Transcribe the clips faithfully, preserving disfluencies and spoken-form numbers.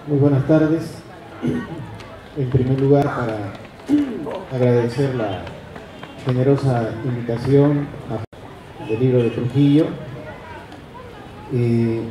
Muy buenas tardes. En primer lugar, para agradecer la generosa invitación del libro de Trujillo. Eh,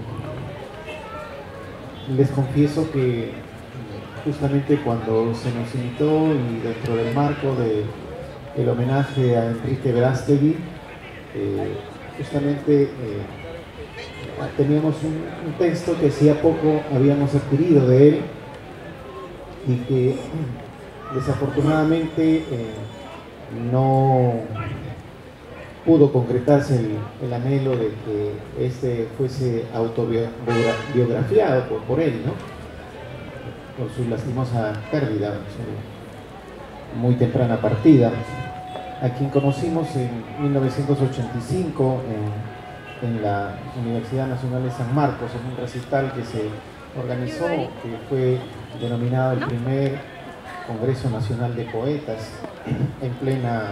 les confieso que justamente cuando se nos invitó y dentro del marco del homenaje a Enrique Verástegui, eh, justamente eh, teníamos un, un texto que hacía poco habíamos adquirido de él y que desafortunadamente eh, no pudo concretarse el, el anhelo de que este fuese autobiografiado por, por él, ¿no? Por su lastimosa pérdida, su muy temprana partida, a quien conocimos en mil novecientos ochenta y cinco en, en la Universidad Nacional de San Marcos, en un recital que se organizó, que fue denominado el primer Congreso Nacional de Poetas en plena,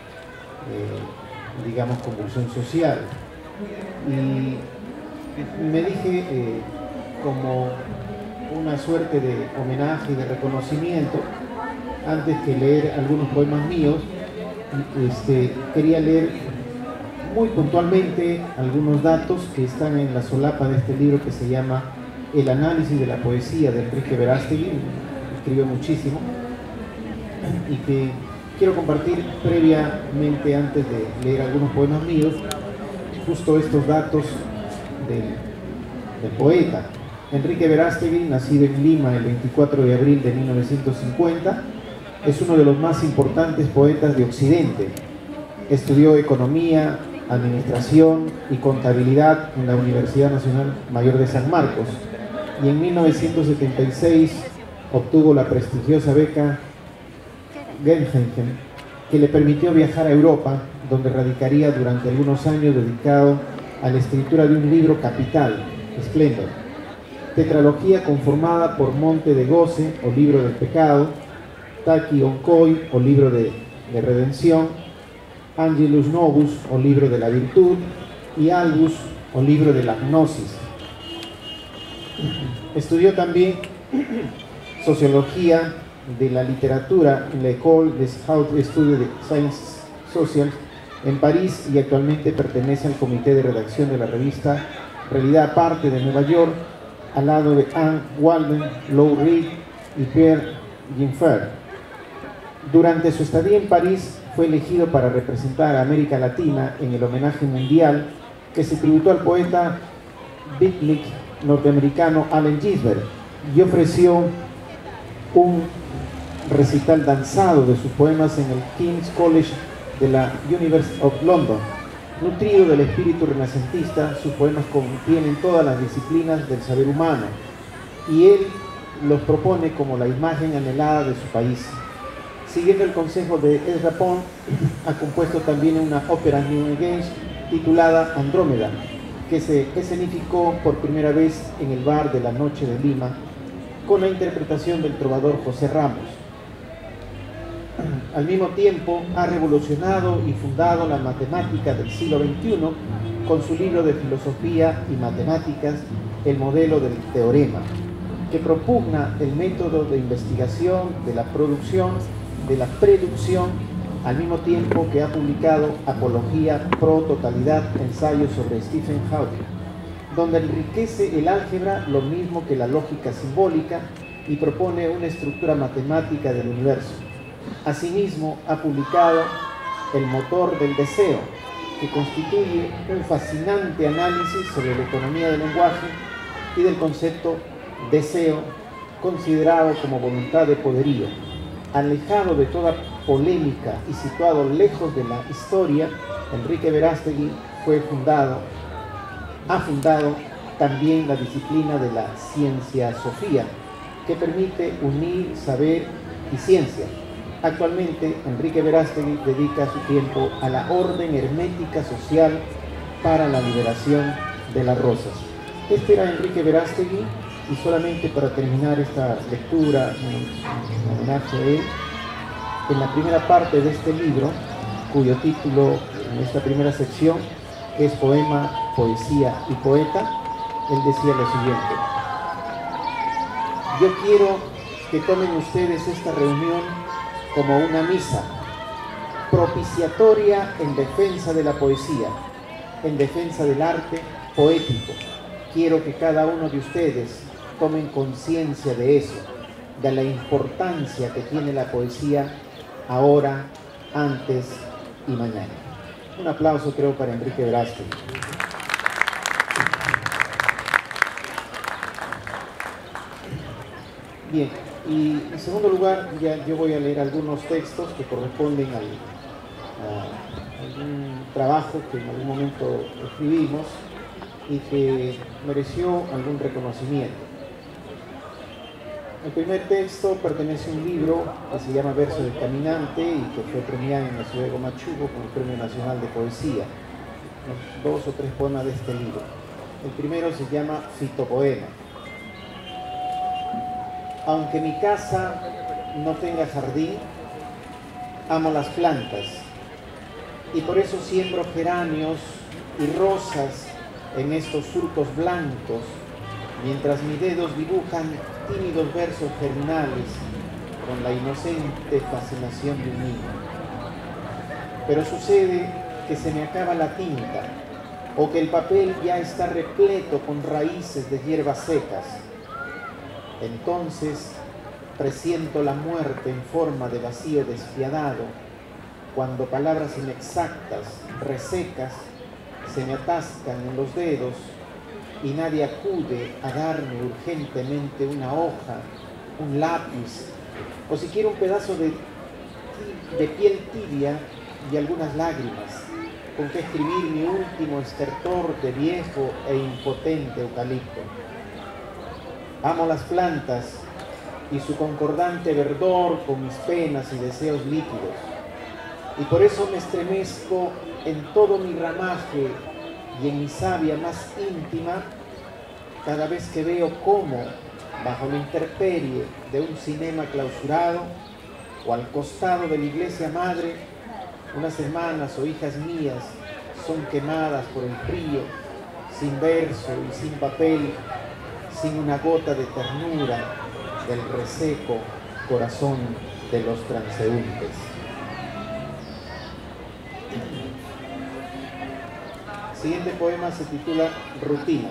eh, digamos, convulsión social. Y me dije, eh, como una suerte de homenaje y de reconocimiento, antes que leer algunos poemas míos, este, quería leer muy puntualmente algunos datos que están en la solapa de este libro que se llama El análisis de la poesía de Enrique Verástegui. Escribió muchísimo y que quiero compartir previamente, antes de leer algunos poemas míos, justo estos datos del, del poeta. Enrique Verástegui, nacido en Lima el veinticuatro de abril de mil novecientos cincuenta, es uno de los más importantes poetas de Occidente. Estudió economía, administración y contabilidad en la Universidad Nacional Mayor de San Marcos y en mil novecientos setenta y seis obtuvo la prestigiosa beca Guggenheim, que le permitió viajar a Europa, donde radicaría durante algunos años dedicado a la escritura de un libro capital, Esplendor, tetralogía conformada por Monte de Goce o libro del pecado, Taki Onkoi o libro de, de redención, Angelus Novus o libro de la virtud y Albus o libro de la gnosis. Estudió también sociología de la literatura en la École des Hautes Études de Sciences Sociales en París y actualmente pertenece al comité de redacción de la revista Realidad Aparte de Nueva York, al lado de Anne Walden, Lou Reed y Pierre Ginfer. Durante su estadía en París fue elegido para representar a América Latina en el homenaje mundial que se tributó al poeta beatnik norteamericano Allen Ginsberg y ofreció un recital danzado de sus poemas en el King's College de la University of London. Nutrido del espíritu renacentista, sus poemas contienen todas las disciplinas del saber humano y él los propone como la imagen anhelada de su país. Siguiendo el consejo de Ezra Pound, ha compuesto también una ópera New Age titulada Andrómeda, que se escenificó por primera vez en el Bar de la Noche de Lima, con la interpretación del trovador José Ramos. Al mismo tiempo, ha revolucionado y fundado la matemática del siglo veintiuno con su libro de filosofía y matemáticas, El modelo del teorema, que propugna el método de investigación de la producción, de la preducción, al mismo tiempo que ha publicado Apología pro totalidad, ensayos sobre Stephen Hawking, donde enriquece el álgebra lo mismo que la lógica simbólica y propone una estructura matemática del universo. Asimismo, ha publicado El motor del deseo, que constituye un fascinante análisis sobre la economía del lenguaje y del concepto deseo, considerado como voluntad de poderío. Alejado de toda polémica y situado lejos de la historia, Enrique Verástegui fue fundado, ha fundado también la disciplina de la ciencia sofía, que permite unir saber y ciencia. Actualmente, Enrique Verástegui dedica su tiempo a la orden hermética social para la liberación de las rosas. Este era Enrique Verástegui. Y solamente para terminar esta lectura, en homenaje a él, en la primera parte de este libro, cuyo título en esta primera sección es Poema, Poesía y Poeta, él decía lo siguiente: Yo quiero que tomen ustedes esta reunión como una misa propiciatoria en defensa de la poesía, en defensa del arte poético. Quiero que cada uno de ustedes tomen conciencia de eso, de la importancia que tiene la poesía ahora, antes y mañana. Un aplauso, creo, para Enrique Velázquez. Bien, y en segundo lugar, ya yo voy a leer algunos textos que corresponden al, a algún trabajo que en algún momento escribimos y que mereció algún reconocimiento. El primer texto pertenece a un libro que se llama Verso del Caminante y que fue premiado en la ciudad de Huamachuco con el Premio Nacional de Poesía. Dos o tres poemas de este libro. El primero se llama Fitopoema. Aunque mi casa no tenga jardín, amo las plantas y por eso siembro geranios y rosas en estos surcos blancos, mientras mis dedos dibujan tímidos versos germinales con la inocente fascinación de un niño. Pero sucede que se me acaba la tinta o que el papel ya está repleto con raíces de hierbas secas. Entonces presiento la muerte en forma de vacío despiadado, cuando palabras inexactas, resecas, se me atascan en los dedos y nadie acude a darme urgentemente una hoja, un lápiz, o siquiera un pedazo de, de piel tibia y algunas lágrimas, con que escribir mi último estertor de viejo e impotente eucalipto. Amo las plantas y su concordante verdor con mis penas y deseos líquidos, y por eso me estremezco en todo mi ramaje y en mi savia más íntima cada vez que veo cómo, bajo la intemperie de un cinema clausurado o al costado de la iglesia madre, unas hermanas o hijas mías son quemadas por el frío, sin verso y sin papel, sin una gota de ternura del reseco corazón de los transeúntes. El siguiente poema se titula Rutina.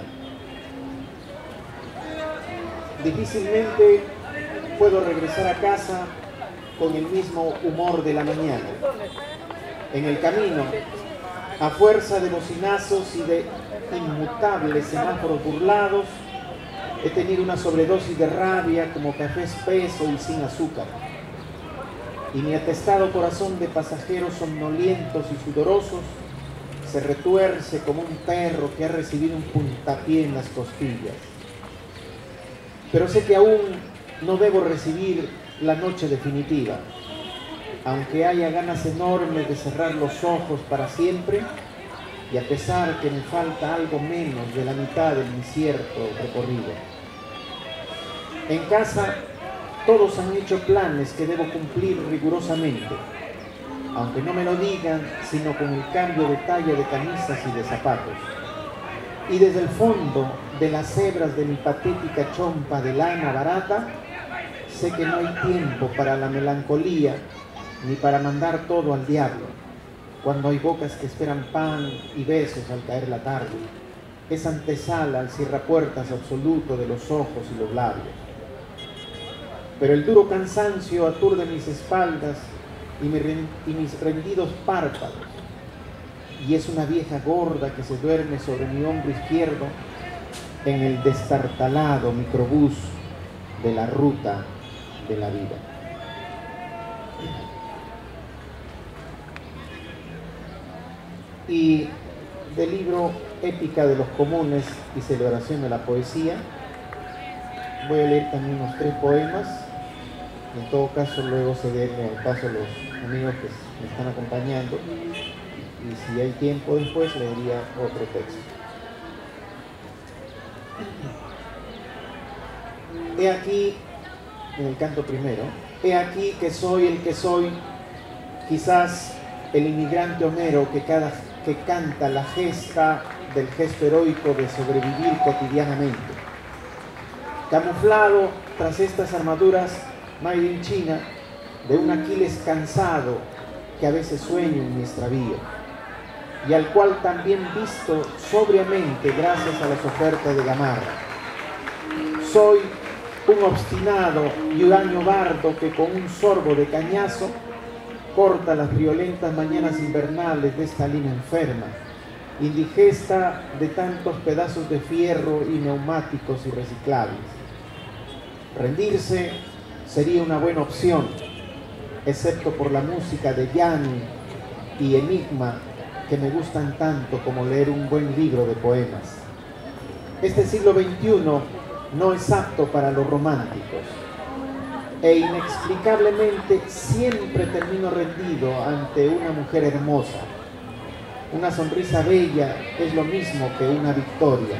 Difícilmente puedo regresar a casa con el mismo humor de la mañana. En el camino, a fuerza de bocinazos y de inmutables semáforos burlados, he tenido una sobredosis de rabia como café espeso y sin azúcar. Y mi atestado corazón de pasajeros somnolientos y sudorosos se retuerce como un perro que ha recibido un puntapié en las costillas. Pero sé que aún no debo recibir la noche definitiva, aunque haya ganas enormes de cerrar los ojos para siempre, y a pesar que me falta algo menos de la mitad del incierto recorrido. En casa todos han hecho planes que debo cumplir rigurosamente, aunque no me lo digan, sino con el cambio de talla de camisas y de zapatos. Y desde el fondo de las hebras de mi patética chompa de lana barata, sé que no hay tiempo para la melancolía ni para mandar todo al diablo, cuando hay bocas que esperan pan y besos al caer la tarde, esa antesala al cierrapuertas absoluto de los ojos y los labios. Pero el duro cansancio aturde mis espaldas y, mi, y mis rendidos párpados, y es una vieja gorda que se duerme sobre mi hombro izquierdo en el destartalado microbús de la ruta de la vida. Y del libro Épica de los Comunes y Celebración de la Poesía, voy a leer también unos tres poemas. En todo caso, luego cederle al paso a los amigos que me están acompañando, y si hay tiempo después leería otro texto. He aquí, en el canto primero, he aquí que soy el que soy, quizás el inmigrante Homero que, cada, que canta la gesta del gesto heroico de sobrevivir cotidianamente. camuflado tras estas armaduras made in China, de un Aquiles cansado que a veces sueño en mi extravío, y al cual también visto sobriamente gracias a las ofertas de Gamarra. Soy un obstinado y huraño bardo que con un sorbo de cañazo corta las violentas mañanas invernales de esta lina enferma, indigesta de tantos pedazos de fierro y neumáticos irreciclables. Rendirse sería una buena opción, excepto por la música de Yanni y Enigma, que me gustan tanto como leer un buen libro de poemas. Este siglo veintiuno no es apto para los románticos, e inexplicablemente siempre termino rendido ante una mujer hermosa. Una sonrisa bella es lo mismo que una victoria,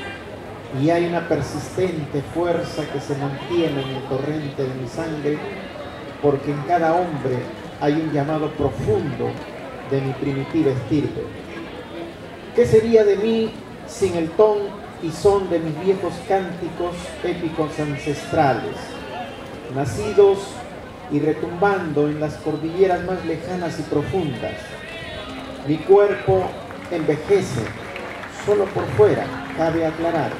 y hay una persistente fuerza que se mantiene en el torrente de mi sangre, porque en cada hombre hay un llamado profundo de mi primitiva estirpe. ¿Qué sería de mí sin el ton y son de mis viejos cánticos épicos ancestrales, nacidos y retumbando en las cordilleras más lejanas y profundas? Mi cuerpo envejece, solo por fuera, cabe aclarar.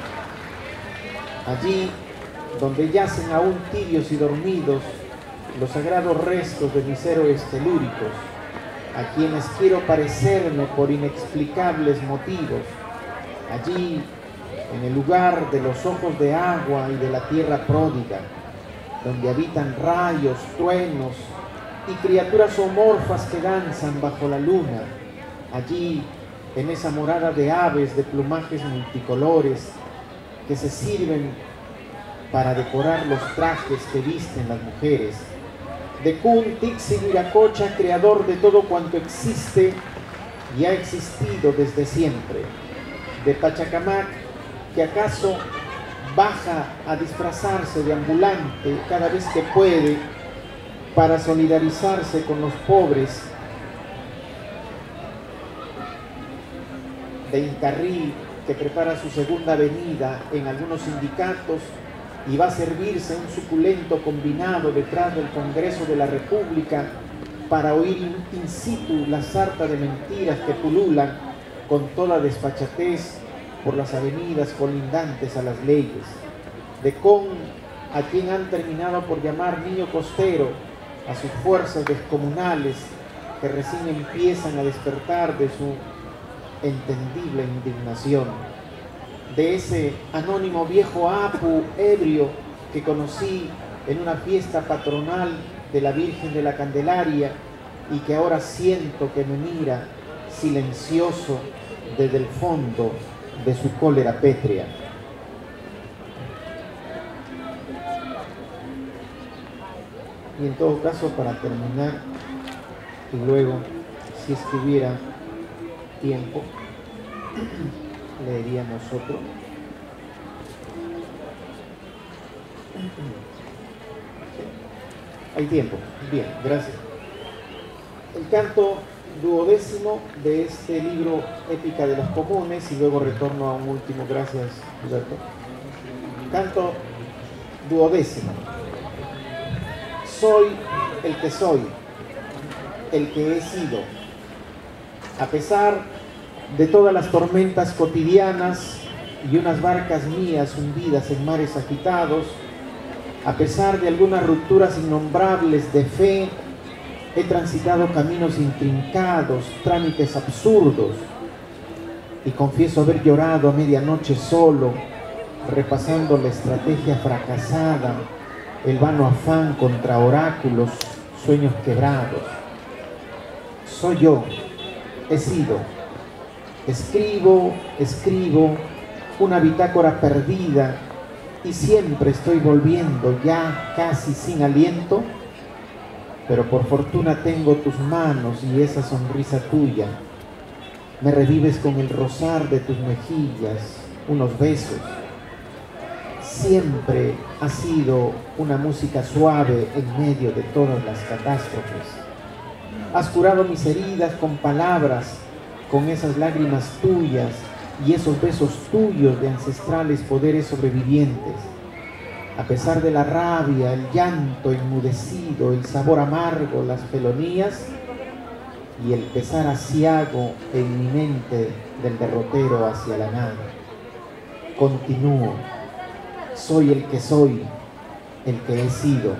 Allí, donde yacen aún tibios y dormidos los sagrados restos de mis héroes telúricos, a quienes quiero parecerme por inexplicables motivos, allí, en el lugar de los ojos de agua y de la tierra pródiga, donde habitan rayos, truenos y criaturas zoomorfas que danzan bajo la luna, allí, en esa morada de aves de plumajes multicolores que se sirven para decorar los trajes que visten las mujeres, de Kun Tixi Viracocha, creador de todo cuanto existe y ha existido desde siempre, de Pachacamac, que acaso baja a disfrazarse de ambulante cada vez que puede para solidarizarse con los pobres, de Incarril, que prepara su segunda venida en algunos sindicatos y va a servirse un suculento combinado detrás del Congreso de la República para oír in situ la sarta de mentiras que pululan con toda desfachatez por las avenidas colindantes a las leyes, de Con, a quien han terminado por llamar niño costero a sus fuerzas descomunales que recién empiezan a despertar de su entendible indignación, de ese anónimo viejo Apu ebrio que conocí en una fiesta patronal de la Virgen de la Candelaria y que ahora siento que me mira silencioso desde el fondo de su cólera pétrea. Y en todo caso, para terminar, y luego, si es que hubiera tiempo, leeríamos otro. Hay tiempo. Bien, gracias. El canto duodécimo de este libro Épica de los Comunes, y luego retorno a un último. Gracias, Alberto. Canto duodécimo. Soy el que soy, el que he sido. A pesar de todas las tormentas cotidianas y unas barcas mías hundidas en mares agitados, a pesar de algunas rupturas innombrables de fe, he transitado caminos intrincados, trámites absurdos, y confieso haber llorado a medianoche solo, repasando la estrategia fracasada, el vano afán contra oráculos, sueños quebrados. Soy yo, he sido. Escribo, escribo, una bitácora perdida, y siempre estoy volviendo ya casi sin aliento, pero por fortuna tengo tus manos y esa sonrisa tuya. Me revives con el rozar de tus mejillas, unos besos. Siempre ha sido una música suave en medio de todas las catástrofes. Has curado mis heridas con palabras, con esas lágrimas tuyas y esos besos tuyos de ancestrales poderes sobrevivientes. A pesar de la rabia, el llanto enmudecido, el sabor amargo, las felonías y el pesar aciago e inminente del derrotero hacia la nada. Continúo, soy el que soy, el que he sido.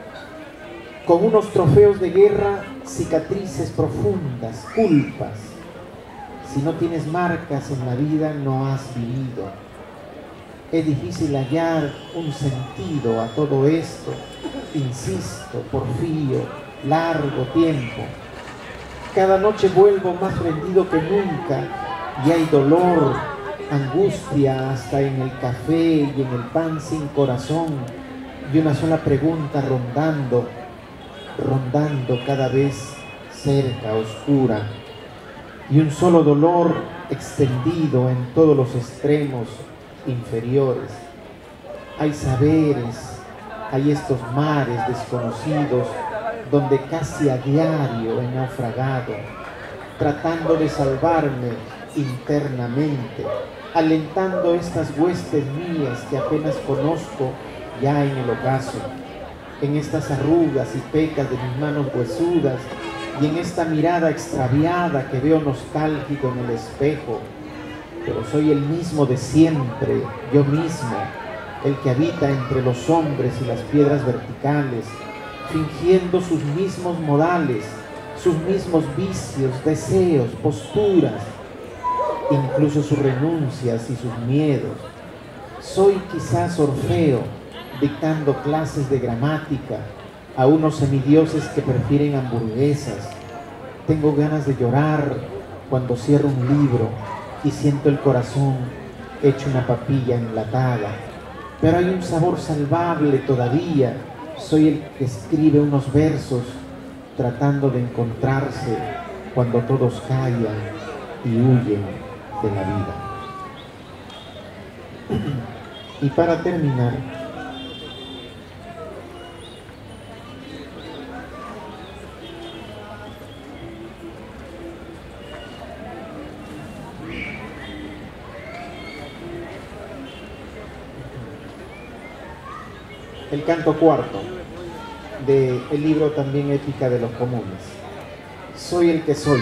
Con unos trofeos de guerra, cicatrices profundas, culpas. Si no tienes marcas en la vida, no has vivido. Es difícil hallar un sentido a todo esto. Insisto, porfío, largo tiempo. Cada noche vuelvo más rendido que nunca y hay dolor, angustia hasta en el café y en el pan sin corazón y una sola pregunta rondando, rondando cada vez cerca, oscura, y un solo dolor extendido en todos los extremos inferiores. Hay saberes, hay estos mares desconocidos donde casi a diario he naufragado, tratando de salvarme internamente, alentando estas huestes mías que apenas conozco ya en el ocaso, en estas arrugas y pecas de mis manos huesudas y en esta mirada extraviada que veo nostálgico en el espejo. Pero soy el mismo de siempre, yo mismo, el que habita entre los hombres y las piedras verticales, fingiendo sus mismos modales, sus mismos vicios, deseos, posturas, incluso sus renuncias y sus miedos. Soy quizás Orfeo, dictando clases de gramática a unos semidioses que prefieren hamburguesas. Tengo ganas de llorar cuando cierro un libro y siento el corazón hecho una papilla enlatada, pero hay un sabor salvable todavía. Soy el que escribe unos versos tratando de encontrarse cuando todos callan y huyen de la vida. Y para terminar, el canto cuarto del libro también Ética de los Comunes. Soy el que soy,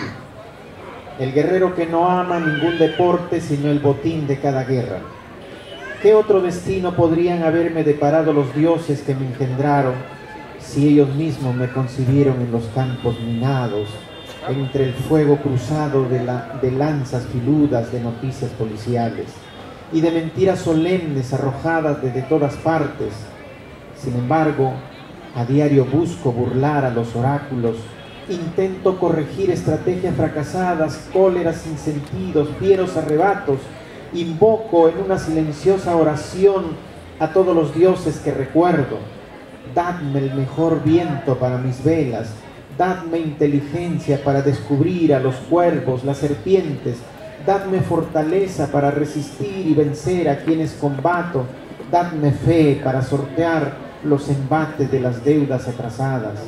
el guerrero que no ama ningún deporte sino el botín de cada guerra. ¿Qué otro destino podrían haberme deparado los dioses que me engendraron si ellos mismos me concibieron en los campos minados, entre el fuego cruzado de, la, de lanzas filudas de noticias policiales y de mentiras solemnes arrojadas desde todas partes? Sin embargo, a diario busco burlar a los oráculos, intento corregir estrategias fracasadas, cóleras sin sentidos, fieros arrebatos, invoco en una silenciosa oración a todos los dioses que recuerdo. Dadme el mejor viento para mis velas, dadme inteligencia para descubrir a los cuervos, las serpientes, dadme fortaleza para resistir y vencer a quienes combato, dadme fe para sortear los embates de las deudas atrasadas.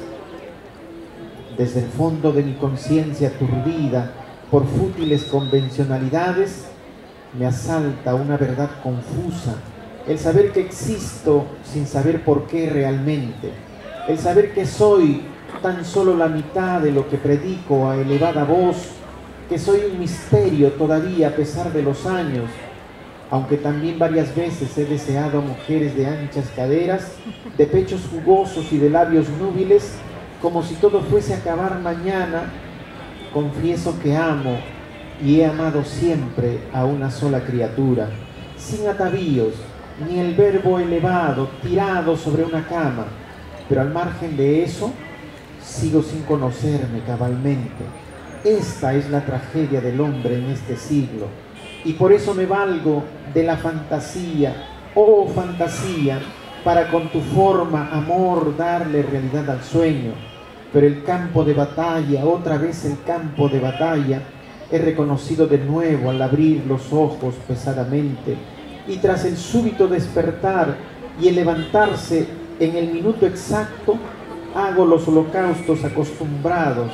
Desde el fondo de mi conciencia aturdida por fútiles convencionalidades, me asalta una verdad confusa, el saber que existo sin saber por qué realmente, el saber que soy tan solo la mitad de lo que predico a elevada voz, que soy un misterio todavía a pesar de los años, aunque también varias veces he deseado a mujeres de anchas caderas, de pechos jugosos y de labios núbiles, como si todo fuese a acabar mañana. Confieso que amo y he amado siempre a una sola criatura, sin atavíos, ni el verbo elevado, tirado sobre una cama, pero al margen de eso, sigo sin conocerme cabalmente. Esta es la tragedia del hombre en este siglo, y por eso me valgo de la fantasía, oh fantasía, para con tu forma, amor, darle realidad al sueño. Pero el campo de batalla, otra vez el campo de batalla, he reconocido de nuevo al abrir los ojos pesadamente, y tras el súbito despertar y el levantarse en el minuto exacto, hago los holocaustos acostumbrados.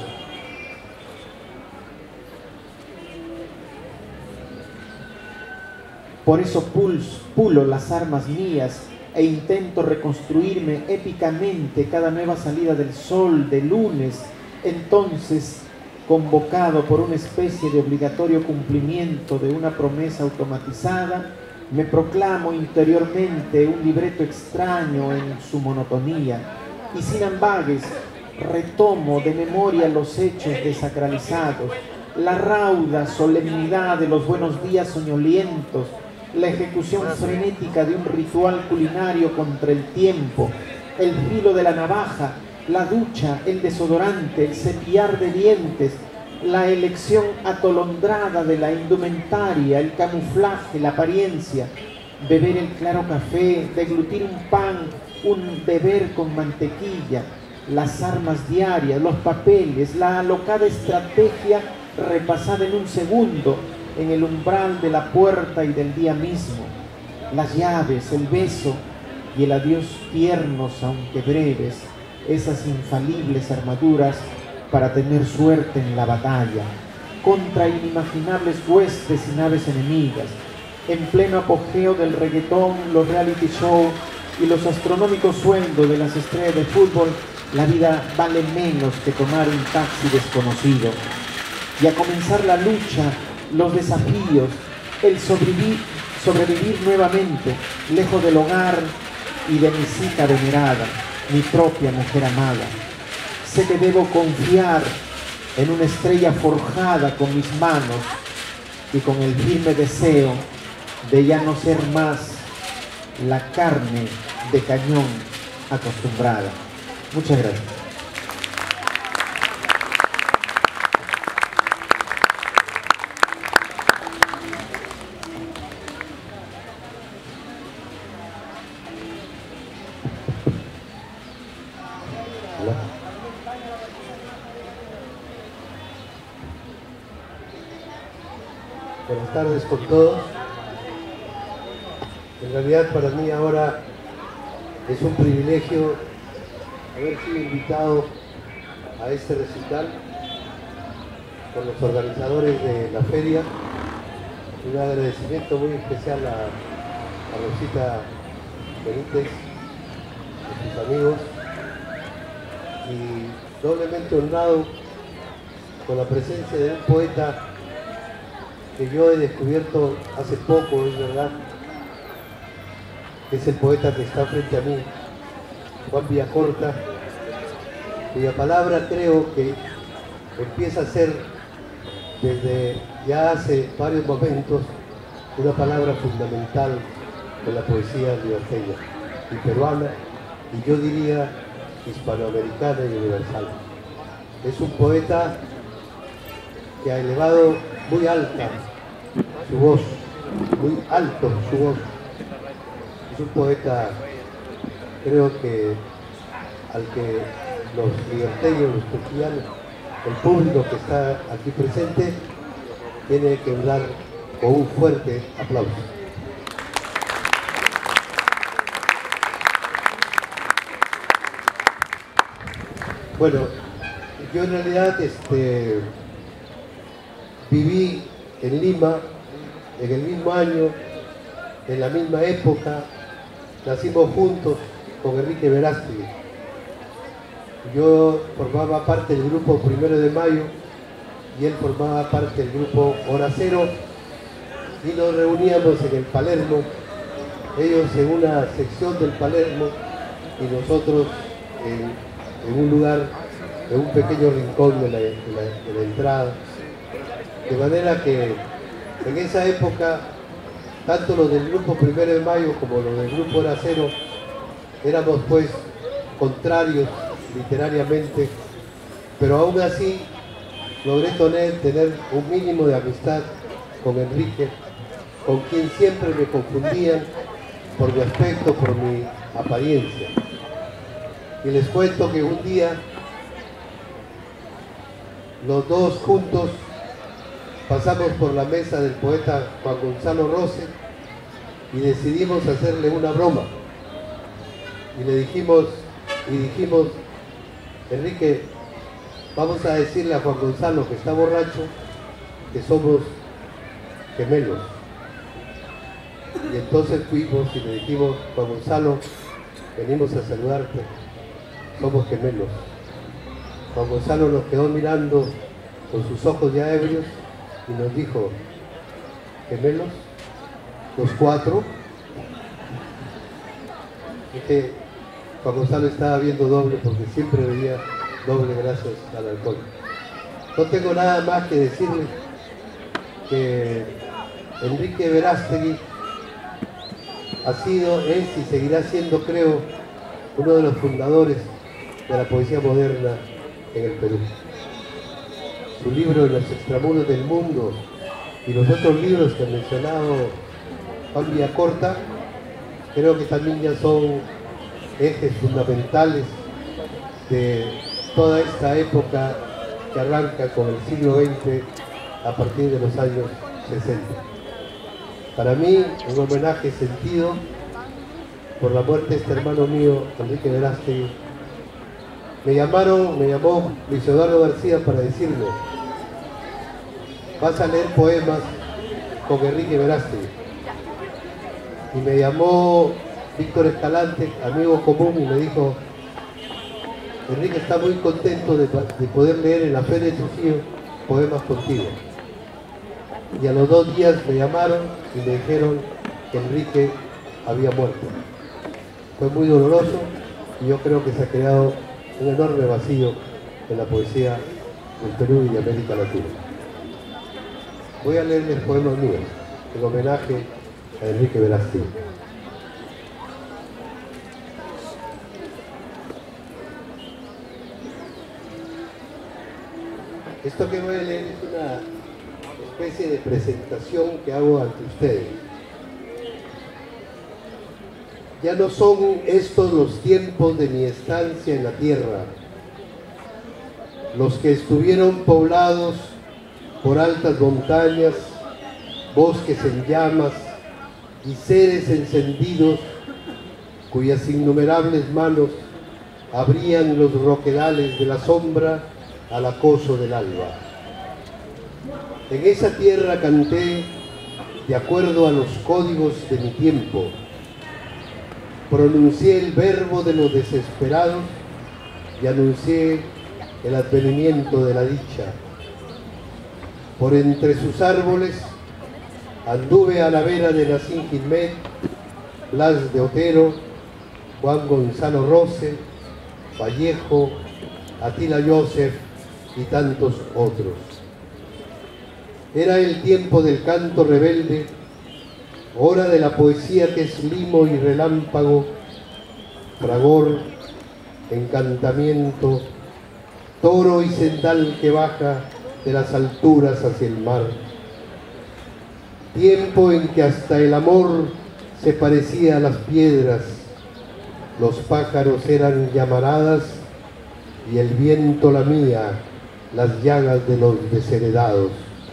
Por eso pulso, pulo las armas mías e intento reconstruirme épicamente cada nueva salida del sol de lunes, entonces convocado por una especie de obligatorio cumplimiento de una promesa automatizada, me proclamo interiormente un libreto extraño en su monotonía y sin ambages retomo de memoria los hechos desacralizados, la rauda solemnidad de los buenos días soñolientos, la ejecución frenética de un ritual culinario contra el tiempo, el filo de la navaja, la ducha, el desodorante, el cepillar de dientes, la elección atolondrada de la indumentaria, el camuflaje, la apariencia, beber el claro café, deglutir un pan, un beber con mantequilla, las armas diarias, los papeles, la alocada estrategia repasada en un segundo, en el umbral de la puerta y del día mismo, las llaves, el beso y el adiós tiernos aunque breves, esas infalibles armaduras para tener suerte en la batalla, contra inimaginables huestes y naves enemigas, en pleno apogeo del reggaetón, los reality show y los astronómicos sueldos de las estrellas de fútbol, la vida vale menos que tomar un taxi desconocido. Y a comenzar la lucha, los desafíos, el sobrevivir, sobrevivir nuevamente, lejos del hogar y de mi cita venerada, mi propia mujer amada. Sé que debo confiar en una estrella forjada con mis manos y con el firme deseo de ya no ser más la carne de cañón acostumbrada. Muchas gracias. Buenas tardes con todos. En realidad para mí ahora es un privilegio haber sido invitado a este recital con los organizadores de la feria. Un agradecimiento muy especial a, a Rosita Benítez, a sus amigos, y doblemente honrado con la presencia de un poeta que yo he descubierto hace poco, es verdad, que es el poeta que está frente a mí, Juan Villacorta, cuya palabra creo que empieza a ser desde ya hace varios momentos una palabra fundamental de la poesía liberteña y peruana, y yo diría hispanoamericana y universal. Es un poeta que ha elevado muy alta su voz, muy alto su voz. Es un poeta, creo que al que los liberteños, los trujillos, el público que está aquí presente, tiene que dar con un fuerte aplauso. Bueno, yo en realidad este, viví en Lima en el mismo año, en la misma época, nacimos juntos con Enrique Verástegui. Yo formaba parte del grupo Primero de Mayo y él formaba parte del grupo Hora Cero, y nos reuníamos en el Palermo, ellos en una sección del Palermo y nosotros en, en un lugar, en un pequeño rincón de la, de la, de la entrada. De manera que en esa época, tanto los del grupo Primero de Mayo como los del grupo Hora Cero éramos pues contrarios literariamente, pero aún así logré tener, tener un mínimo de amistad con Enrique, con quien siempre me confundían por mi aspecto, por mi apariencia. Y les cuento que un día los dos juntos pasamos por la mesa del poeta Juan Gonzalo Rose y decidimos hacerle una broma. Y le dijimos, y dijimos, Enrique, vamos a decirle a Juan Gonzalo, que está borracho, que somos gemelos. Y entonces fuimos y le dijimos: Juan Gonzalo, venimos a saludarte, somos gemelos. Juan Gonzalo nos quedó mirando con sus ojos ya ebrios y nos dijo: ¿gemelos? ¿Los cuatro? Dije, Juan Gonzalo estaba viendo doble porque siempre veía doble gracias al alcohol. No tengo nada más que decirle que Enrique Verástegui ha sido, es y seguirá siendo, creo, uno de los fundadores de la poesía moderna en el Perú. Su libro En los extramuros del mundo y los otros libros que ha mencionado Juan Villacorta, creo que también ya son ejes fundamentales de toda esta época que arranca con el siglo veinte a partir de los años sesenta. Para mí, un homenaje sentido por la muerte de este hermano mío, Enrique Verástegui. Me llamaron, me llamó Luis Eduardo García para decirme: vas a leer poemas con Enrique Verástegui. Y me llamó Víctor Escalante, amigo común, y me dijo: Enrique está muy contento de, de poder leer en la Feria de Trujillo poemas contigo. Y a los dos días me llamaron y me dijeron que Enrique había muerto. Fue muy doloroso y yo creo que se ha creado un enorme vacío en la poesía del Perú y de América Latina. Voy a leerles poemas míos en homenaje a Enrique Verástegui. Esto que voy a leer es una especie de presentación que hago ante ustedes. Ya no son estos los tiempos de mi estancia en la tierra, los que estuvieron poblados por altas montañas, bosques en llamas y seres encendidos cuyas innumerables manos abrían los roquedales de la sombra al acoso del alba. En esa tierra canté de acuerdo a los códigos de mi tiempo, pronuncié el verbo de los desesperados y anuncié el advenimiento de la dicha. Por entre sus árboles anduve a la vera de Nassim Hikmet, Blas de Otero, Juan Gonzalo Rose, Vallejo, Attila Joseph y tantos otros. Era el tiempo del canto rebelde, hora de la poesía que es limo y relámpago, fragor, encantamiento, toro y sendal que baja de las alturas hacia el mar. Tiempo en que hasta el amor se parecía a las piedras, los pájaros eran llamaradas y el viento lamía las llagas de los desheredados.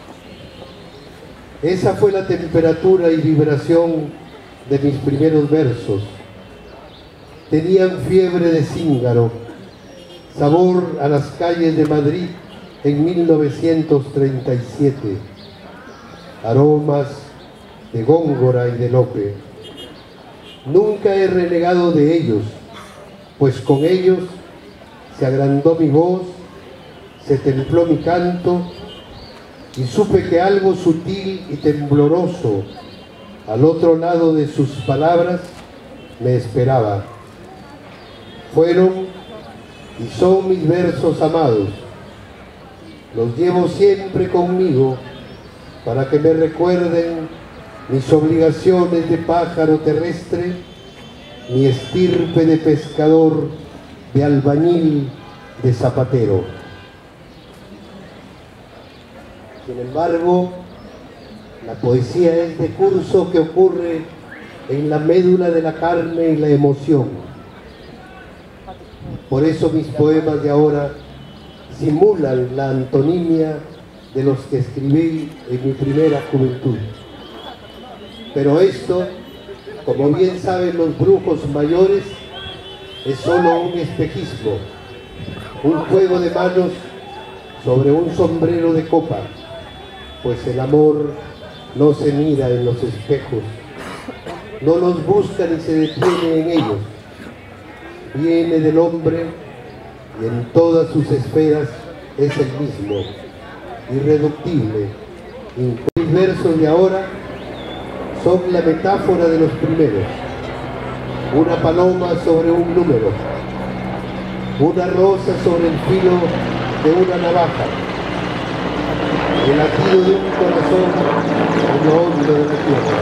Esa fue la temperatura y vibración de mis primeros versos. Tenían fiebre de cíngaro, sabor a las calles de Madrid en mil novecientos treinta y siete, aromas de Góngora y de Lope. Nunca he renegado de ellos, pues con ellos se agrandó mi voz, se templó mi canto, y supe que algo sutil y tembloroso al otro lado de sus palabras me esperaba. Fueron y son mis versos amados. Los llevo siempre conmigo para que me recuerden mis obligaciones de pájaro terrestre, mi estirpe de pescador, de albañil, de zapatero. Sin embargo, la poesía es de curso que ocurre en la médula de la carne y la emoción. Por eso mis poemas de ahora simulan la antonimia de los que escribí en mi primera juventud. Pero esto, como bien saben los brujos mayores, es solo un espejismo, un juego de manos sobre un sombrero de copa, pues el amor no se mira en los espejos, no los busca ni se detiene en ellos. Viene del hombre y en todas sus esferas es el mismo, irreductible. Los versos de ahora son la metáfora de los primeros. Una paloma sobre un número, una rosa sobre el filo de una navaja, el latido de un corazón en lo hondo de la tierra.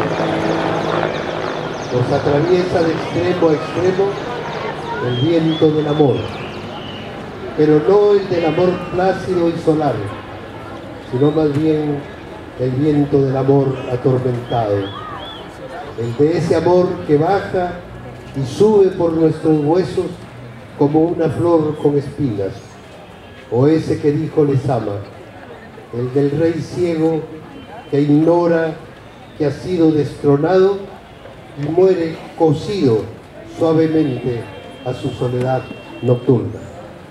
Los atraviesa de extremo a extremo el viento del amor, pero no el del amor plácido y solar, sino más bien el viento del amor atormentado, el de ese amor que baja y sube por nuestros huesos como una flor con espinas, o ese que dijo les ama, el del rey ciego que ignora que ha sido destronado y muere cosido suavemente a su soledad nocturna.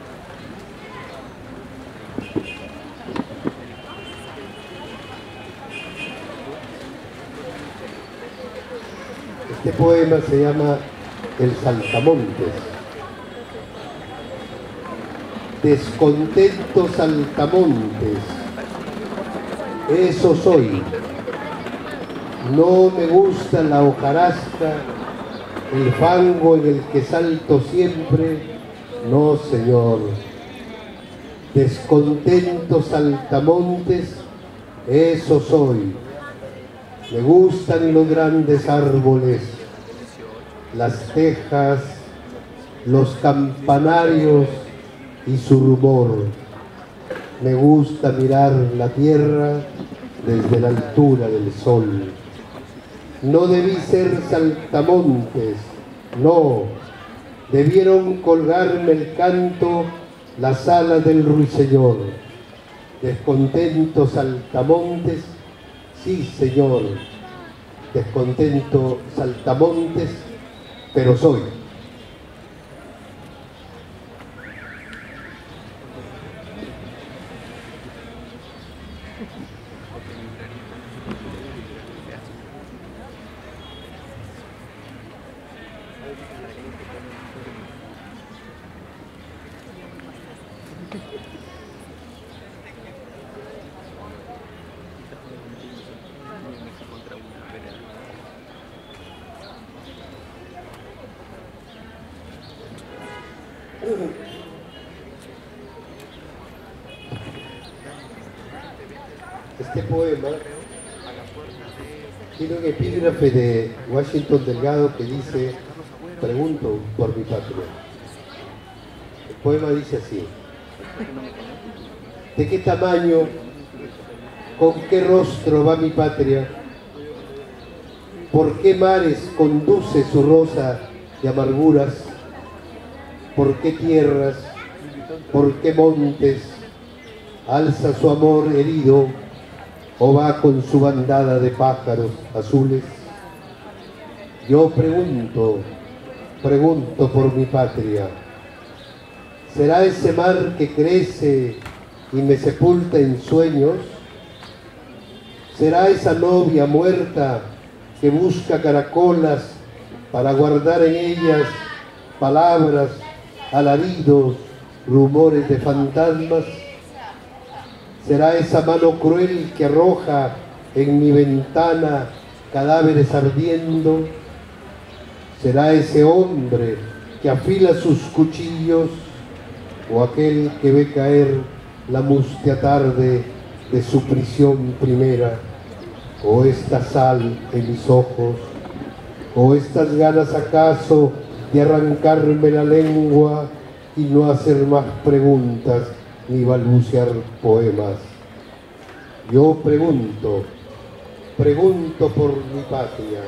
Este poema se llama El Saltamontes. Descontento saltamontes, eso soy. No me gusta la hojarasca, el fango en el que salto siempre, no señor. Descontento saltamontes, eso soy. Me gustan los grandes árboles, las tejas, los campanarios y su rumor. Me gusta mirar la tierra desde la altura del sol. No debí ser saltamontes, no. Debieron colgarme el canto las alas del ruiseñor. Descontento saltamontes, sí señor. Descontento saltamontes, pero soy. Este poema tiene un epígrafe de Washington Delgado que dice: pregunto por mi patria. El poema dice así: ¿de qué tamaño, con qué rostro va mi patria? ¿Por qué mares conduce su rosa de amarguras? ¿Por qué tierras, por qué montes alza su amor herido o va con su bandada de pájaros azules? Yo pregunto, pregunto por mi patria. ¿Será ese mar que crece y me sepulta en sueños? ¿Será esa novia muerta que busca caracolas para guardar en ellas palabras, alaridos, rumores de fantasmas? ¿Será esa mano cruel que arroja en mi ventana cadáveres ardiendo? ¿Será ese hombre que afila sus cuchillos o aquel que ve caer la mustia tarde de su prisión primera? ¿O esta sal en mis ojos? ¿O estas ganas acaso de arrancarme la lengua y no hacer más preguntas ni balbucear poemas? Yo pregunto, pregunto por mi patria.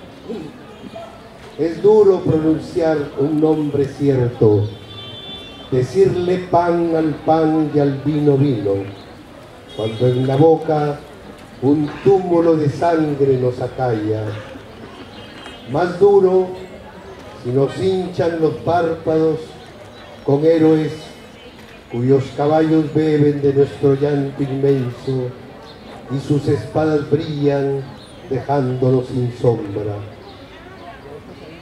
Es duro pronunciar un nombre cierto, decirle pan al pan y al vino vino, cuando en la boca un túmulo de sangre nos acalla. Más duro si nos hinchan los párpados con héroes cuyos caballos beben de nuestro llanto inmenso y sus espadas brillan dejándonos sin sombra.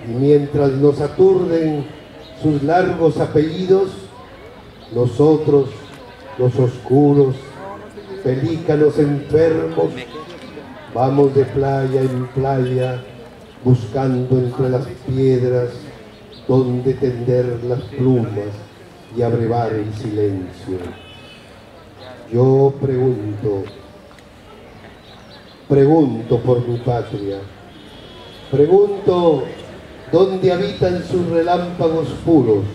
Y mientras nos aturden sus largos apellidos, nosotros, los oscuros, pelícanos enfermos, vamos de playa en playa, buscando entre las piedras donde tender las plumas y abrevar el silencio. Yo pregunto, pregunto por mi patria, pregunto dónde habitan sus relámpagos puros,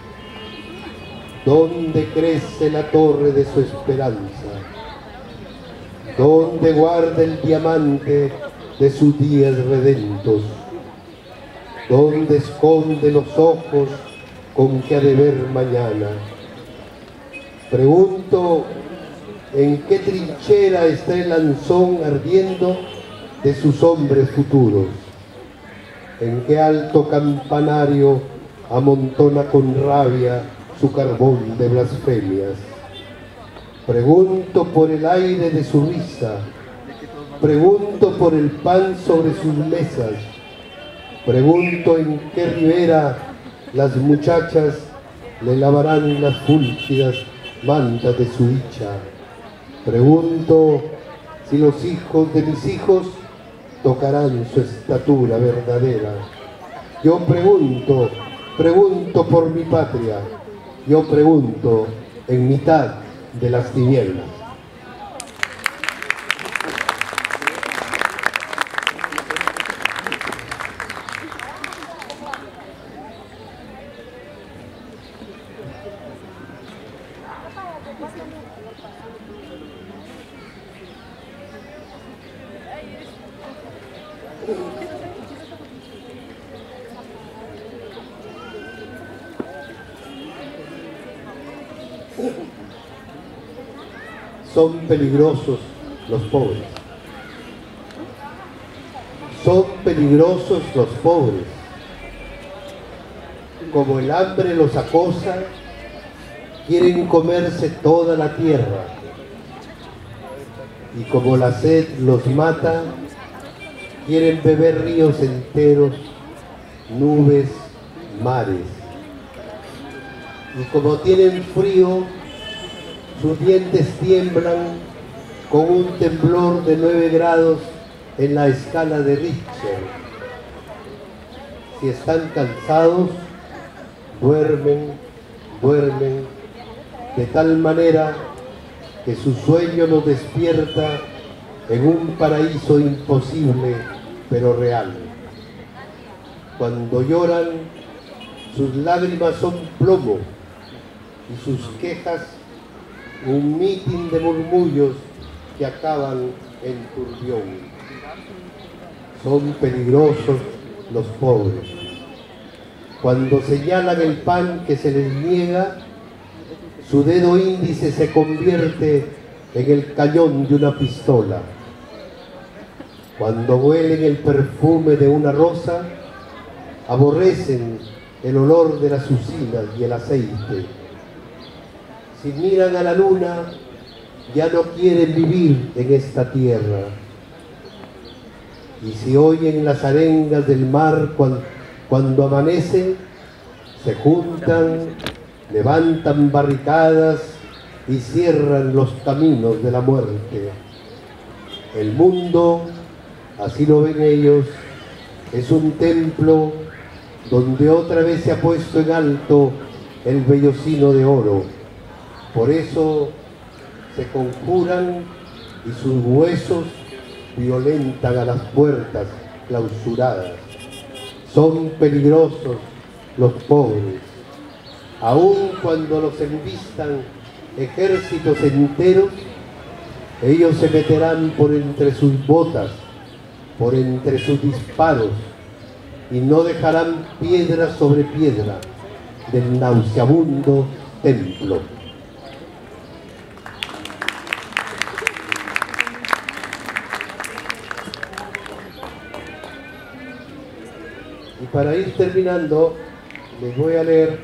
dónde crece la torre de su esperanza, dónde guarda el diamante de sus días redentos, dónde esconde los ojos con que ha de ver mañana. Pregunto en qué trinchera está el lanzón ardiendo de sus hombres futuros, en qué alto campanario amontona con rabia su carbón de blasfemias. Pregunto por el aire de su risa, pregunto por el pan sobre sus mesas, pregunto en qué ribera las muchachas le lavarán las fúlgidas mantas de su dicha. Pregunto si los hijos de mis hijos tocarán su estatura verdadera. Yo pregunto, pregunto por mi patria, yo pregunto en mitad de las tinieblas. Son peligrosos los pobres. Son peligrosos los pobres. Como el hambre los acosa, quieren comerse toda la tierra. Y como la sed los mata, quieren beber ríos enteros, nubes, mares. Y como tienen frío, sus dientes tiemblan con un temblor de nueve grados en la escala de Richter. Si están cansados, duermen, duermen, de tal manera que su sueño los despierta en un paraíso imposible, pero real. Cuando lloran, sus lágrimas son plomo y sus quejas un mitin de murmullos que acaban en turbión. Son peligrosos los pobres. Cuando señalan el pan que se les niega, su dedo índice se convierte en el cañón de una pistola. Cuando huelen el perfume de una rosa, aborrecen el olor de las usinas y el aceite. Si miran a la luna, ya no quieren vivir en esta tierra. Y si oyen las arengas del mar cuando, cuando amanece, se juntan, levantan barricadas y cierran los caminos de la muerte. El mundo, así lo ven ellos, es un templo donde otra vez se ha puesto en alto el vellocino de oro. Por eso se conjuran y sus huesos violentan a las puertas clausuradas. Son peligrosos los pobres, aun cuando los embistan ejércitos enteros, ellos se meterán por entre sus botas, por entre sus disparos, y no dejarán piedra sobre piedra del nauseabundo templo. Y para ir terminando, les voy a leer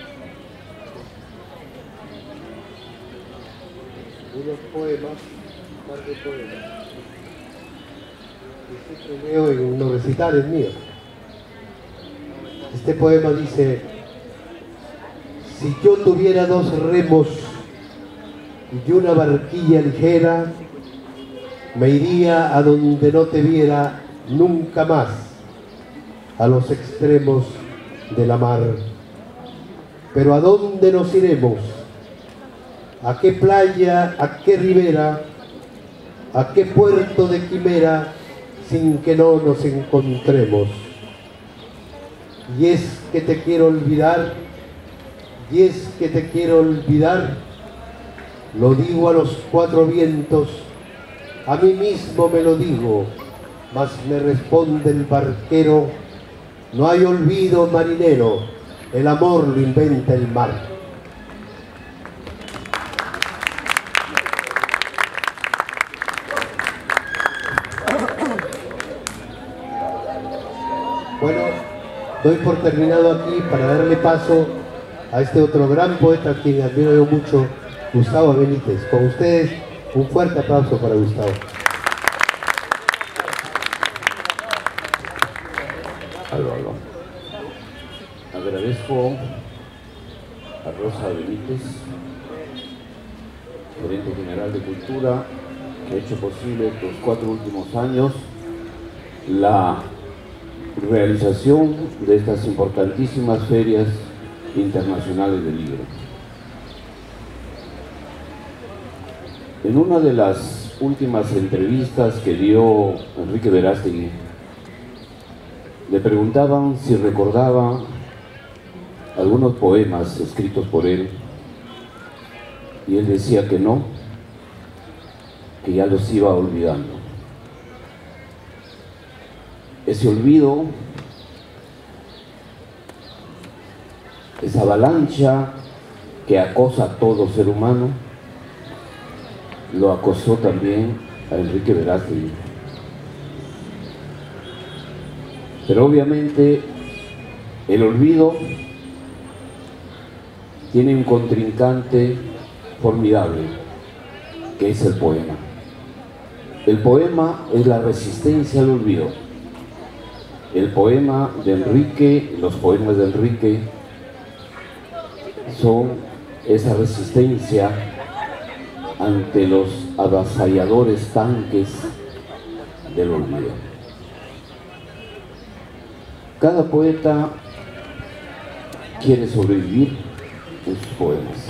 unos poemas, un par de poemas, que siempre leo en unos recitales míos. Este poema dice: si yo tuviera dos remos y una barquilla ligera, me iría a donde no te viera nunca más, a los extremos de la mar. Pero ¿a dónde nos iremos? ¿A qué playa, a qué ribera, a qué puerto de quimera, sin que no nos encontremos? Y es que te quiero olvidar, y es que te quiero olvidar, lo digo a los cuatro vientos, a mí mismo me lo digo, mas me responde el barquero: no hay olvido, marinero, el amor lo inventa el mar. Bueno, doy por terminado aquí para darle paso a este otro gran poeta a quien admiro yo mucho, Gustavo Benítez. Con ustedes, un fuerte aplauso para Gustavo. Aló, aló. Agradezco a Rosa Benítez, gerente general de Cultura, que ha hecho posible estos cuatro últimos años la realización de estas importantísimas ferias internacionales del libro. En una de las últimas entrevistas que dio Enrique Verástegui, le preguntaban si recordaba algunos poemas escritos por él, y él decía que no, que ya los iba olvidando. Ese olvido, esa avalancha que acosa a todo ser humano, lo acosó también a Enrique Verástegui. Pero obviamente el olvido tiene un contrincante formidable, que es el poema. El poema es la resistencia al olvido. El poema de Enrique, los poemas de Enrique, son esa resistencia ante los avasalladores tanques del olvido. Cada poeta quiere sobrevivir en sus poemas.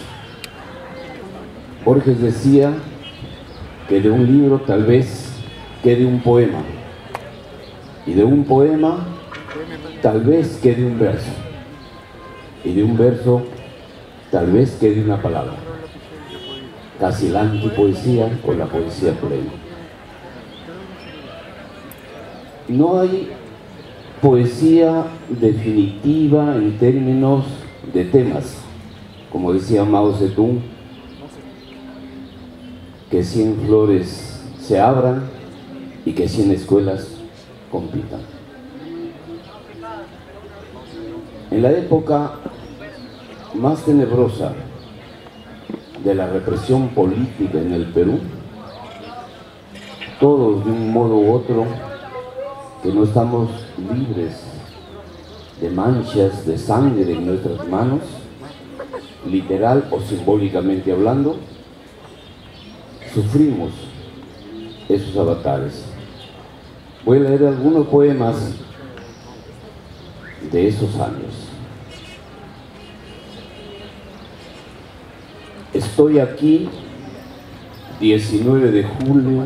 Borges decía que de un libro tal vez quede un poema, y de un poema tal vez quede un verso, y de un verso tal vez quede una palabra, casi la antipoesía o la poesía plena. No hay poesía definitiva en términos de temas, como decía Mao Zedong, que cien flores se abran y que cien escuelas compitan. En la época más tenebrosa de la represión política en el Perú, todos de un modo u otro, que no estamos libres de manchas de sangre en nuestras manos, literal o simbólicamente hablando, sufrimos esos avatares. Voy a leer algunos poemas de esos años. Estoy aquí, diecinueve de julio,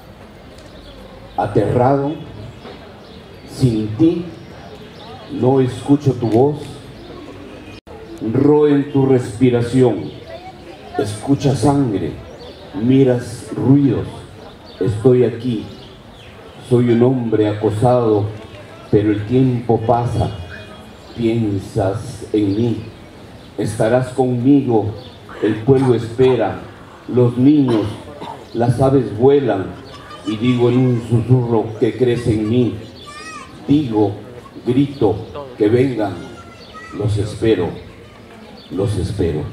aterrado, sin ti, no escucho tu voz, roen tu respiración, escucha sangre, miras ruidos, estoy aquí, soy un hombre acosado, pero el tiempo pasa, piensas en mí, estarás conmigo, el pueblo espera, los niños, las aves vuelan, y digo en un susurro que crece en mí, digo, grito, que vengan, los espero, los espero.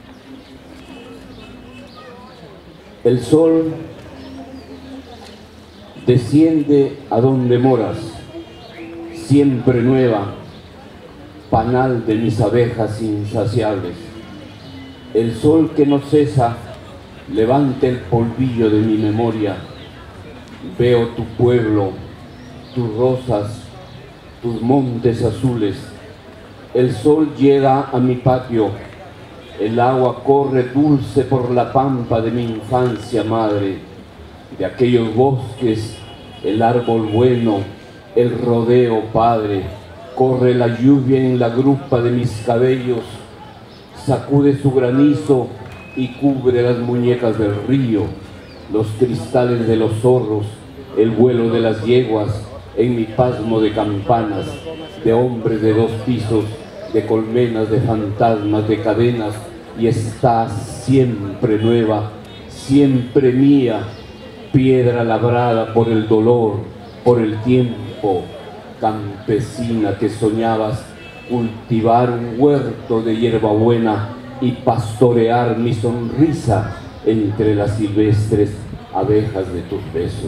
El sol Desciende a donde moras, siempre nueva, panal de mis abejas insaciables. El sol que no cesa levanta el polvillo de mi memoria. Veo tu pueblo, tus rosas, tus montes azules. El sol llega a mi patio, el agua corre dulce por la pampa de mi infancia madre. De aquellos bosques, el árbol bueno, el rodeo padre. Corre la lluvia en la grupa de mis cabellos, sacude su granizo y cubre las muñecas del río, los cristales de los zorros, el vuelo de las yeguas, en mi pasmo de campanas, de hombres de dos pisos, de colmenas, de fantasmas, de cadenas, y estás siempre nueva, siempre mía, piedra labrada por el dolor, por el tiempo, campesina que soñabas cultivar un huerto de hierbabuena y pastorear mi sonrisa entre las silvestres abejas de tus besos.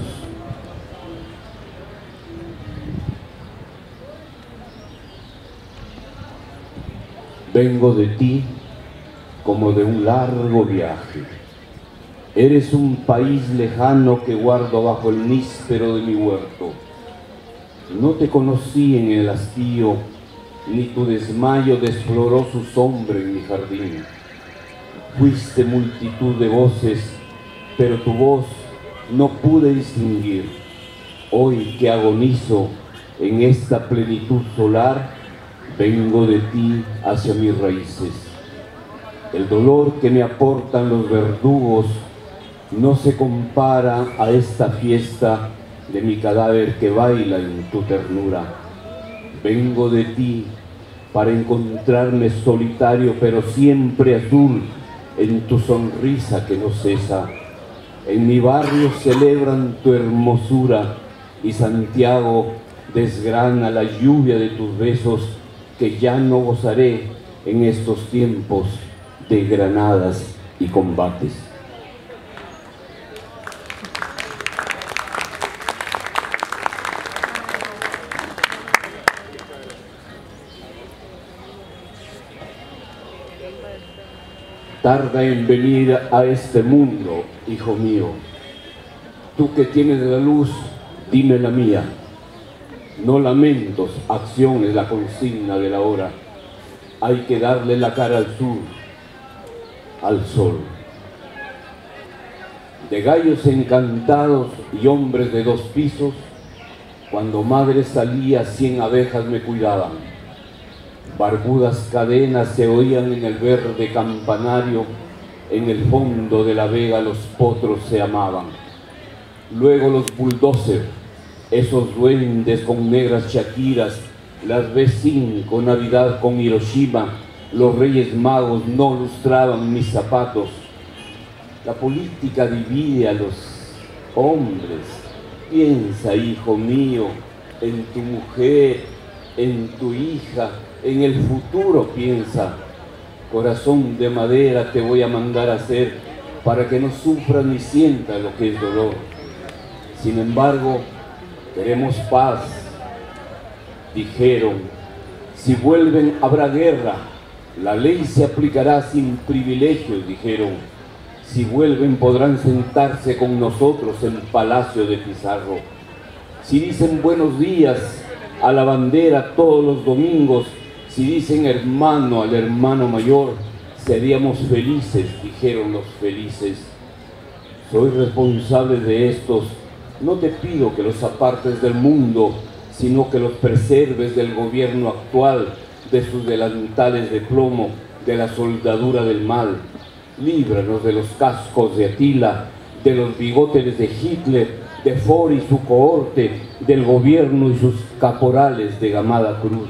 Vengo de ti como de un largo viaje. Eres un país lejano que guardo bajo el níspero de mi huerto. No te conocí en el hastío, ni tu desmayo desfloró su sombra en mi jardín. Fuiste multitud de voces, pero tu voz no pude distinguir. Hoy que agonizo en esta plenitud solar, vengo de ti hacia mis raíces. El dolor que me aportan los verdugos no se compara a esta fiesta de mi cadáver que baila en tu ternura. Vengo de ti para encontrarme solitario pero siempre azul en tu sonrisa que no cesa. En mi barrio celebran tu hermosura y Santiago desgrana la lluvia de tus besos que ya no gozaré en estos tiempos de granadas y combates. Tarda en venir a este mundo, hijo mío. Tú que tienes la luz, dime la mía. No lamentos, acción es la consigna de la hora. Hay que darle la cara al sur, al sol. De gallos encantados y hombres de dos pisos, cuando madre salía, cien abejas me cuidaban. Barbudas cadenas se oían en el verde campanario, en el fondo de la vega los potros se amaban. Luego los bulldozers, esos duendes con negras shakiras, las B cinco, Navidad con Hiroshima, los Reyes Magos no lustraban mis zapatos. La política divide a los hombres. Piensa, hijo mío, en tu mujer, en tu hija, en el futuro piensa. Corazón de madera te voy a mandar a hacer para que no sufras ni sientas lo que es dolor. Sin embargo, queremos paz. Dijeron, si vuelven habrá guerra, la ley se aplicará sin privilegios, dijeron. Si vuelven podrán sentarse con nosotros en Palacio de Pizarro. Si dicen buenos días a la bandera todos los domingos, si dicen hermano al hermano mayor, seríamos felices, dijeron los felices. Soy responsable de estos, no te pido que los apartes del mundo, sino que los preserves del gobierno actual, de sus delantales de plomo, de la soldadura del mal. Líbranos de los cascos de Atila, de los bigotes de Hitler, de Ford y su cohorte, del gobierno y sus caporales de Gamada Cruz.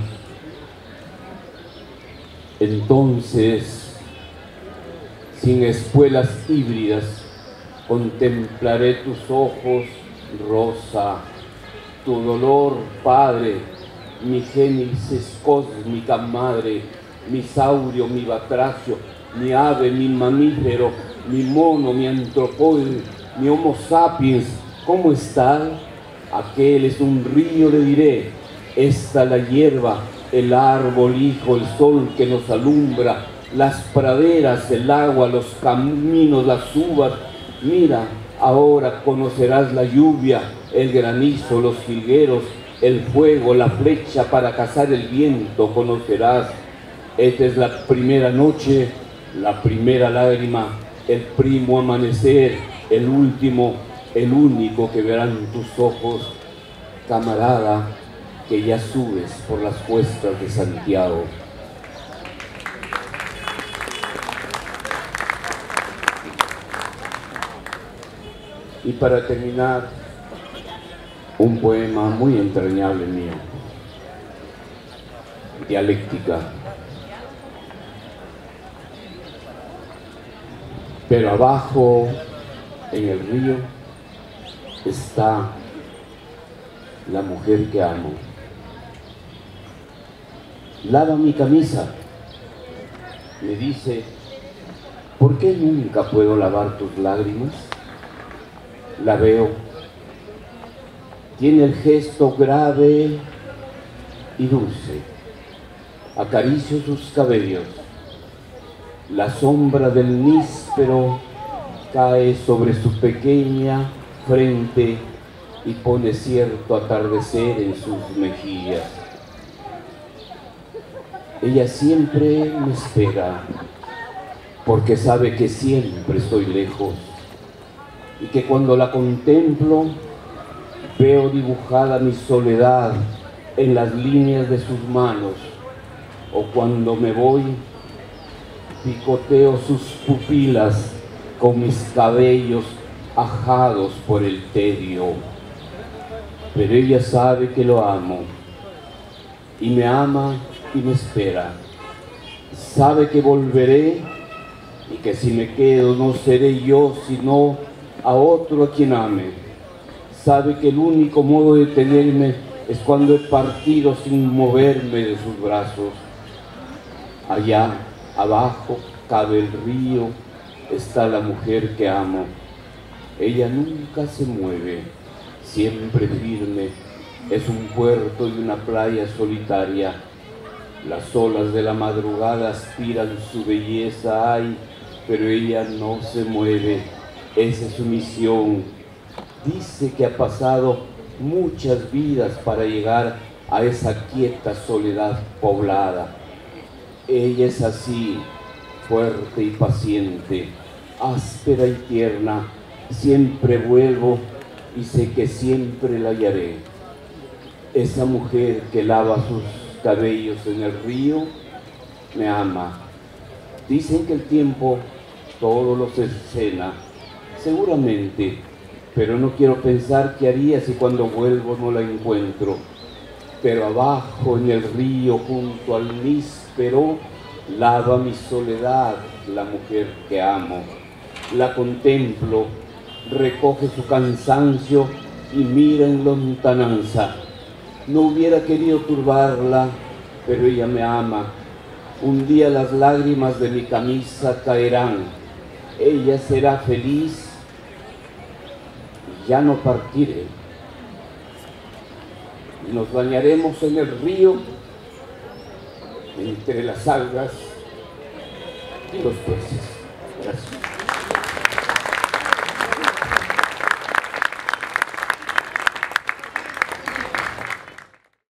Entonces, sin espuelas híbridas, contemplaré tus ojos, Rosa, tu dolor, Padre, mi génesis cósmica madre, mi saurio, mi batracio, mi ave, mi mamífero, mi mono, mi antropoide, mi homo sapiens. ¿Cómo están? Aquel es un río, le diré, esta la hierba, el árbol, hijo, el sol que nos alumbra, las praderas, el agua, los caminos, las uvas. Mira, ahora conocerás la lluvia, el granizo, los jilgueros, el fuego, la flecha para cazar el viento, conocerás. Esta es la primera noche, la primera lágrima, el primo amanecer, el último, el único que verán tus ojos, camarada, que ya subes por las cuestas de Santiago. Y para terminar, un poema muy entrañable mío, Dialéctica. Pero abajo, en el río, está la mujer que amo. Lava mi camisa, me dice, ¿por qué nunca puedo lavar tus lágrimas? La veo, tiene el gesto grave y dulce, acaricio sus cabellos, la sombra del níspero cae sobre su pequeña frente y pone cierto atardecer en sus mejillas. Ella siempre me espera, porque sabe que siempre estoy lejos, y que cuando la contemplo, veo dibujada mi soledad en las líneas de sus manos, o cuando me voy, picoteo sus pupilas con mis cabellos ajados por el tedio. Pero ella sabe que lo amo, y me ama y me espera. Sabe que volveré, y que si me quedo no seré yo, sino a otro a quien ame. Sabe que el único modo de tenerme es cuando he partido sin moverme de sus brazos. Allá abajo cabe el río, está la mujer que amo. Ella nunca se mueve, siempre firme, es un puerto y una playa solitaria. Las olas de la madrugada aspiran su belleza, ay, pero ella no se mueve, esa es su misión. Dice que ha pasado muchas vidas para llegar a esa quieta soledad poblada. Ella es así, fuerte y paciente, áspera y tierna. Siempre vuelvo y sé que siempre la hallaré. Esa mujer que lava sus cabellos en el río me ama. Dicen que el tiempo todo lo cercena, seguramente, pero no quiero pensar qué haría si cuando vuelvo no la encuentro. Pero abajo en el río, junto al níspero, lava mi soledad la mujer que amo. La contemplo, recoge su cansancio y mira en lontananza. No hubiera querido turbarla, pero ella me ama. Un día las lágrimas de mi camisa caerán. Ella será feliz y ya no partiré. Nos bañaremos en el río, entre las algas y los peces. Gracias.